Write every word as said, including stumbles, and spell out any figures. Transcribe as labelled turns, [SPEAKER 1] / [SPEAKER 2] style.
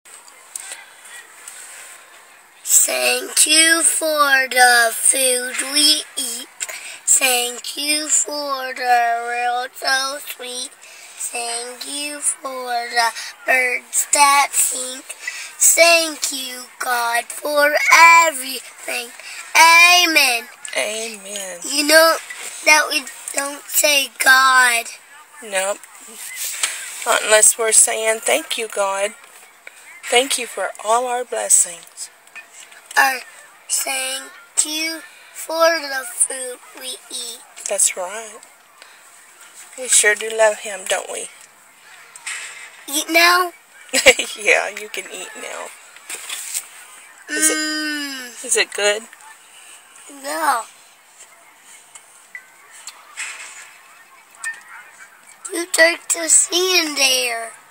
[SPEAKER 1] Thank you for the food we eat. Thank you for the world so sweet. Thank you for the birds that sing. Thank you, God, for everything. Amen.
[SPEAKER 2] Amen.
[SPEAKER 1] You know that we don't say God.
[SPEAKER 2] Nope. Not unless we're saying thank you, God. Thank you for all our blessings.
[SPEAKER 1] Or thank you for the food we eat.
[SPEAKER 2] That's right. We sure do love him, don't we?
[SPEAKER 1] Eat now?
[SPEAKER 2] Yeah, you can eat now. Is
[SPEAKER 1] Mmm.
[SPEAKER 2] it, is it good?
[SPEAKER 1] Yeah. You took the sea in there.